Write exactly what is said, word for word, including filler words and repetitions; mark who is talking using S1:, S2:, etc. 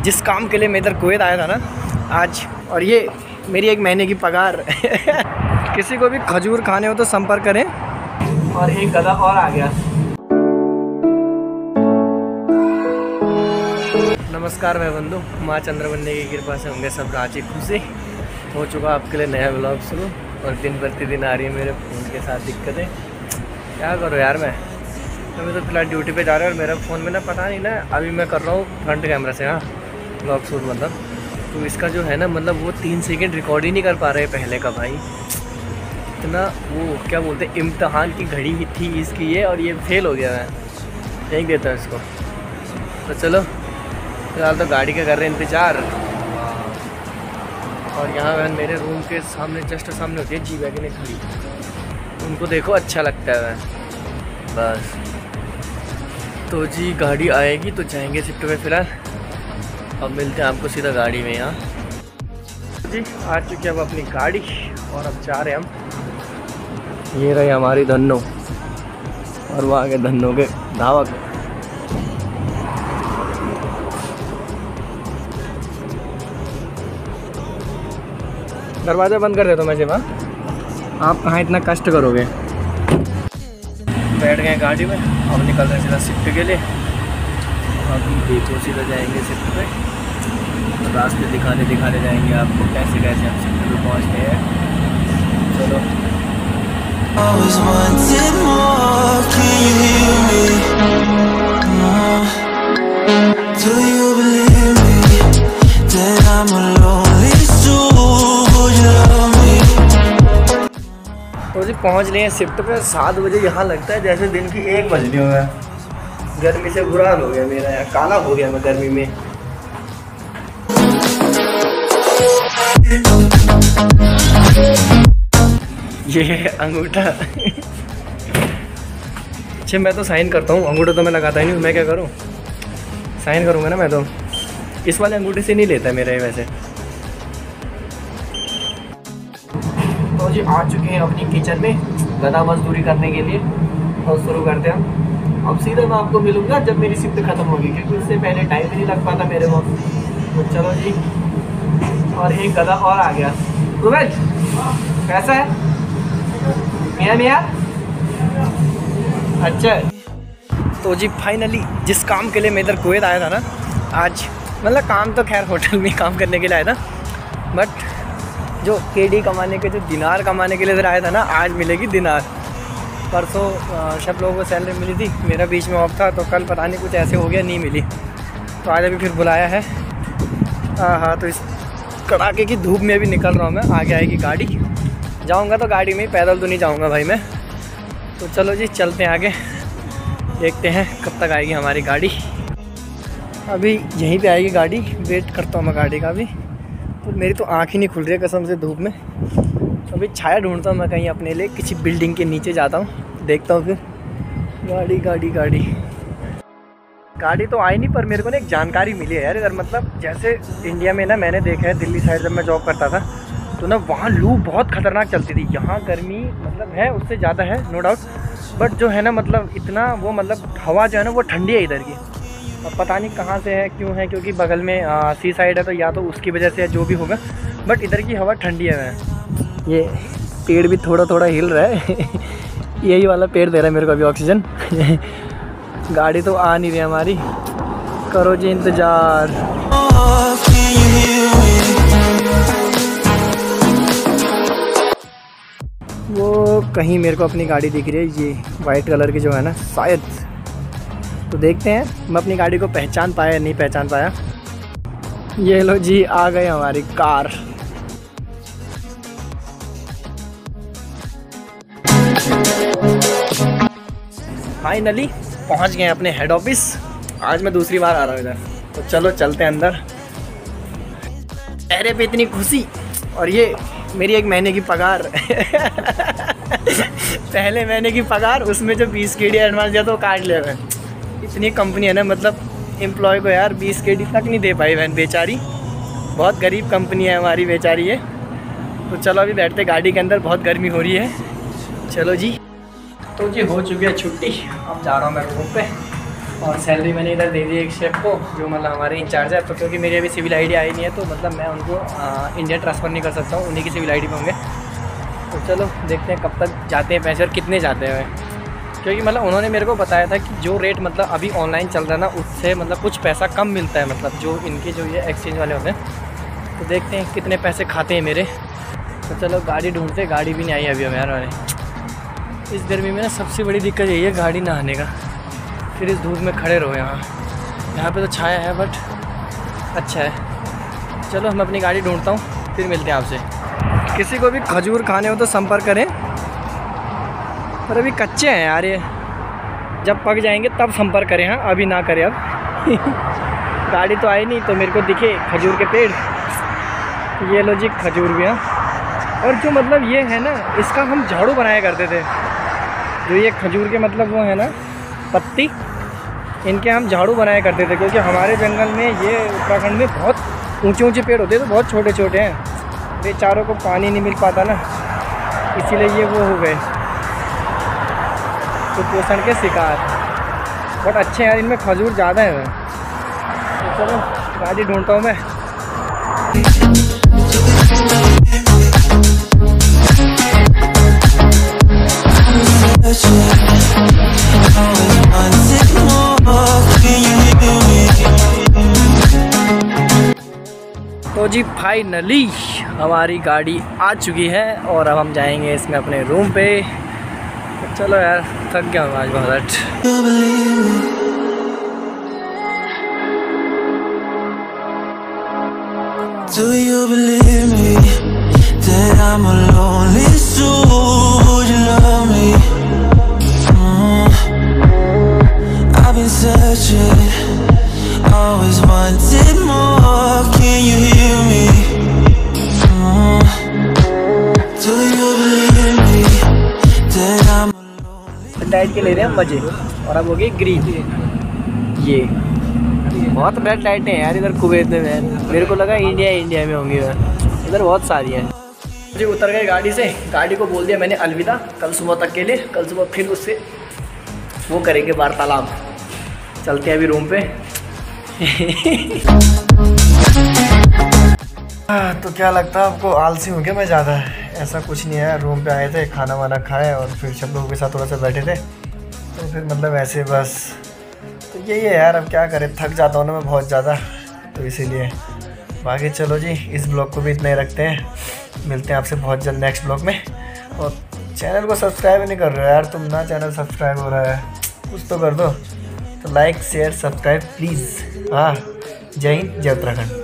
S1: जिस काम के लिए मैं इधर कुवैत आया था ना आज, और ये मेरी एक महीने की पगार। किसी को भी खजूर खाने हो तो संपर्क करें। और एक गधा और आ गया। नमस्कार मैं बंधु, माँ चंद्र बनने की कृपा से होंगे सब राजी खुशी। हो चुका आपके लिए नया ब्लॉग शुरू, और दिन प्रतिदिन आ रही है मेरे फ़ोन के साथ दिक्कतें। क्या करो यार, मैं अभी तो फिलहाल ड्यूटी पे जा रहा है और मेरा फ़ोन में ना पता नहीं ना, अभी मैं कर रहा हूँ फ्रंट कैमरा से, हाँ ब्लॉग शूट मतलब, तो इसका जो है ना मतलब वो तीन सेकंड रिकॉर्ड ही नहीं कर पा रहे पहले का भाई। इतना वो क्या बोलते हैं, इम्तहान की घड़ी थी इसकी ये, और ये फेल हो गया। मैं फेंक देता हूँ इसको। तो चलो फिलहाल तो गाड़ी का कर रहे हैं इंतज़ार। और यहाँ वह मेरे रूम के सामने जस्ट सामने होती है जी वैगन खड़ी, उनको देखो अच्छा लगता है वह बस। तो जी गाड़ी आएगी तो जाएंगे शिफ्ट पे। फिलहाल अब मिलते हैं आपको सीधा गाड़ी में। यहाँ जी आ चुके हैं अब अपनी गाड़ी, और अब जा रहे हैं हम। ये रही हमारी धन्नो, और वो आगे धन्नो के धावक। दरवाज़ा बंद कर देता हूँ मैं जी। वहाँ आप कहाँ इतना कष्ट करोगे। बैठ गए गाड़ी में, अब निकल रहे हैं सीधा शिफ्ट के लिए। अब देखो सीधा जाएंगे शिफ्ट पे, तो रास्ते दिखाने दिखाने जाएंगे आपको कैसे कैसे हम शिफ्ट पे पहुँचते हैं। चलो तो जी पहुँच लिए हैं शिफ्ट पे। सात बजे यहाँ लगता है जैसे दिन की एक बजने हो गया। गर्मी से बुरा हाल हो गया मेरा, यहाँ काला हो गया मैं गर्मी में। ये अंगूठा। अच्छा मैं तो साइन करता हूँ, अंगूठा तो मैं लगाता ही नहीं। मैं क्या करूँ, साइन करूँगा ना मैं तो। इस वाले अंगूठे से नहीं लेता है मेरा ये वैसे। तो जी आ चुके हैं अपनी किचन में गधा मजदूरी करने के लिए, और शुरू करते हैं हम। अब सीधा मैं आपको मिलूंगा जब मेरी शिफ्ट खत्म होगी, क्योंकि उससे पहले टाइम ही नहीं लग पाता मेरे को। तो चलो जी, और एक गधा और आ गया। रुबेज कैसा है मियाँ मियाँ? अच्छा तो जी फाइनली जिस काम के लिए मैं इधर कुवैत आया था ना आज, मतलब काम तो खैर होटल में काम करने के लिए आया था, बट जो केडी कमाने के, जो दिनार कमाने के लिए इधर आया था ना, आज मिलेगी दिनार। परसों सब लोगों को सैलरी मिली थी, मेरा बीच में ऑफ था, तो कल पता नहीं कुछ ऐसे हो गया नहीं मिली, तो आज अभी फिर बुलाया है। हाँ हाँ तो इस कड़ाके की धूप में भी निकल रहा हूँ मैं। आगे आएगी गाड़ी, जाऊँगा तो गाड़ी में ही, पैदल तो नहीं जाऊँगा भाई मैं। तो चलो जी चलते हैं आगे, देखते हैं कब तक आएगी हमारी गाड़ी। अभी यहीं पे आएगी गाड़ी, वेट करता हूँ मैं गाड़ी का भी। तो मेरी तो आँख ही नहीं खुल रही है कसम से धूप में। तो अभी छाया ढूंढता हूँ मैं कहीं अपने लिए, किसी बिल्डिंग के नीचे जाता हूँ, देखता हूँ फिर। गाड़ी गाड़ी गाड़ी गाड़ी तो आई नहीं, पर मेरे को ना एक जानकारी मिली है यार इधर। मतलब जैसे इंडिया में ना, मैंने देखा है दिल्ली साइड जब मैं जॉब करता था तो ना वहाँ लू बहुत ख़तरनाक चलती थी। यहाँ गर्मी मतलब है उससे ज़्यादा है नो डाउट, बट जो है ना मतलब इतना वो मतलब हवा जो है ना वो ठंडी है इधर की। अब पता नहीं कहाँ से है क्यों है, क्योंकि बगल में आ, सी साइड है तो या तो उसकी वजह से है जो भी होगा, बट इधर की हवा ठंडी है। ये पेड़ भी थोड़ा थोड़ा हिल रहा है। यही वाला पेड़ दे रहा है मेरे को अभी ऑक्सीजन। गाड़ी तो आ नहीं रही हमारी, करो जी इंतज़ार। वो कहीं मेरे को अपनी गाड़ी दिख रही है, ये वाइट कलर की जो है ना शायद, तो देखते हैं मैं अपनी गाड़ी को पहचान पाया या नहीं पहचान पाया। ये लो जी आ गए हमारी कार। फाइनली पहुंच गए अपने हेड ऑफिस। आज मैं दूसरी बार आ रहा हूँ इधर, तो चलो चलते हैं अंदर। चेहरे पे इतनी खुशी, और ये मेरी एक महीने की पगार। पहले महीने की पगार, उसमें जो बीस के डी एडवांस दिया तो काट लिया मैं। इतनी कंपनी है ना, मतलब एम्प्लॉय को यार बीस के डी तक नहीं दे पाई बहन बेचारी। बहुत गरीब कंपनी है हमारी बेचारी है। तो चलो अभी बैठते गाड़ी के अंदर, बहुत गर्मी हो रही है। चलो जी, तो जी हो चुकी है छुट्टी, अब जा रहा हूँ मैं रूम पे। और सैलरी मैंने इधर दे दी एक शेफ को, जो मतलब हमारे इंचार्ज है। तो क्योंकि मेरी अभी सिविल आईडी आई नहीं है, तो मतलब मैं उनको आ, इंडिया ट्रांसफ़र नहीं कर सकता हूँ, उन्हीं की सिविल आईडी पे होंगे। तो चलो देखते हैं कब तक जाते हैं पैसे और कितने जाते हैं। क्योंकि मतलब उन्होंने मेरे को बताया था कि जो रेट मतलब अभी ऑनलाइन चल रहा है ना, उससे मतलब कुछ पैसा कम मिलता है, मतलब जो इनके जो ये एक्सचेंज वाले होते हैं। तो देखते हैं कितने पैसे खाते हैं मेरे। तो चलो गाड़ी ढूंढते, गाड़ी भी नहीं आई अभी हमारे वाले। इस गर्मी में ना सबसे बड़ी दिक्कत यही है गाड़ी नहाने का, फिर इस धूप में खड़े रहो। यहाँ यहाँ पे तो छाया है बट अच्छा है। चलो मैं अपनी गाड़ी ढूंढता हूँ, फिर मिलते हैं आपसे। किसी को भी खजूर खाने हो तो संपर्क करें, पर अभी कच्चे हैं यार ये, जब पक जाएंगे तब संपर्क करें। हाँ अभी ना करें अब। गाड़ी तो आई नहीं, तो मेरे को दिखे खजूर के पेड़, ये लो जी खजूर भी। हाँ और जो मतलब ये है ना, इसका हम झाड़ू बनाया करते थे। जो ये खजूर के मतलब वो है ना पत्ती, इनके हम झाड़ू बनाया करते थे। क्योंकि हमारे जंगल में ये उत्तराखंड में बहुत ऊंचे ऊंचे पेड़ होते हैं, तो बहुत छोटे छोटे हैं, बेचारों को पानी नहीं मिल पाता ना, इसीलिए ये वो हो गए कुपोषण के शिकार। बट अच्छे यार, इनमें खजूर ज़्यादा है। तो चलो गाड़ी ढूंढता हूँ मैं। तो जी फाइनली हमारी गाड़ी आ चुकी है और अब हम जाएंगे इसमें अपने रूम पे। तो चलो यार, थक गया हूँ आज बहुत। Do you believe me that I'm a lonely soul? Would you love me? Mm. I've been searching, always wanted more. Can you hear me? Mm. Do you believe me that I'm a lonely? Diet के ले रहे हैं मजे, और अब हो गई green. ये बहुत रेड लाइटें हैं यार इधर कुवैत में। मेरे को लगा इंडिया इंडिया में होंगी, इधर बहुत सारी हैं जी। उतर गए गाड़ी से, गाड़ी को बोल दिया मैंने अलविदा कल सुबह तक के लिए। कल सुबह फिर उससे वो करेंगे वार्तालाप। चलते हैं अभी रूम पे। तो क्या लगता है आपको, आलसी हूँ क्या मैं ज़्यादा? ऐसा कुछ नहीं है, रूम पे आए थे, खाना वाना खाए और फिर सब लोगों के साथ थोड़ा सा बैठे थे, तो फिर मतलब ऐसे बस। तो यही है यार, अब क्या करें, थक जाता हूँ ना मैं बहुत ज़्यादा, तो इसीलिए। बाकी चलो जी, इस ब्लॉग को भी इतना ही रखते हैं। मिलते हैं आपसे बहुत जल्द नेक्स्ट ब्लॉग में। और चैनल को सब्सक्राइब नहीं कर रहे हो यार तुम ना, चैनल सब्सक्राइब हो रहा है, कुछ तो कर दो। तो लाइक शेयर सब्सक्राइब प्लीज़। हाँ, जय हिंद, जय उत्तराखंड।